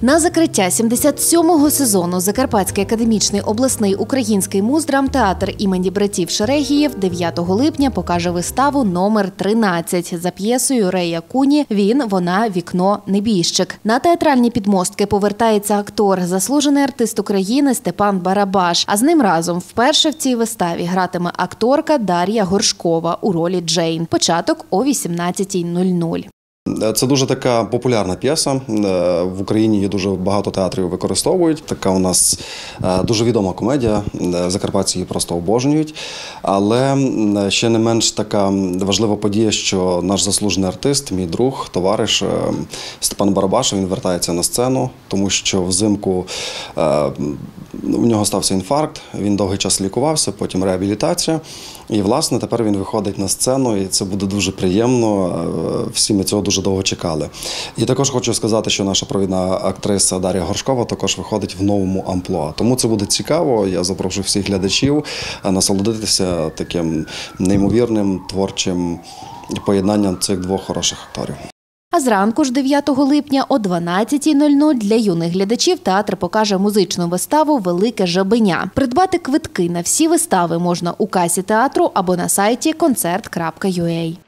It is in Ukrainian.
На закриття 77-го сезону Закарпатський академічний обласний український муздрамтеатр імені братів Шерегіїв 9 липня покаже виставу номер 13 за п'єсою Рея Куні «Він, вона, вікно, небіжчик». На театральні підмостки повертається актор, заслужений артист України Степан Барабаш. А з ним разом вперше в цій виставі гратиме акторка Дар'я Горшкова у ролі Джейн. Початок о 18:00. Це дуже така популярна п'єса. В Україні її дуже багато театрів використовують. Така у нас дуже відома комедія, закарпатці її просто обожнюють. Але ще не менш така важлива подія, що наш заслужений артист, мій друг, товариш Степан Барабаш, він вертається на сцену, тому що взимку у нього стався інфаркт, він довгий час лікувався, потім реабілітація. І, власне, тепер він виходить на сцену, і це буде дуже приємно. Всі ми цього дуже довго чекали. І також хочу сказати, що наша провідна актриса Дар'я Горшкова також виходить в новому амплуа. Тому це буде цікаво. Я запрошую всіх глядачів насолодитися таким неймовірним творчим поєднанням цих двох хороших акторів. А зранку ж 9 липня о 12:00 для юних глядачів театр покаже музичну виставу «Велике жабеня». Придбати квитки на всі вистави можна у касі театру або на сайті concert.ua.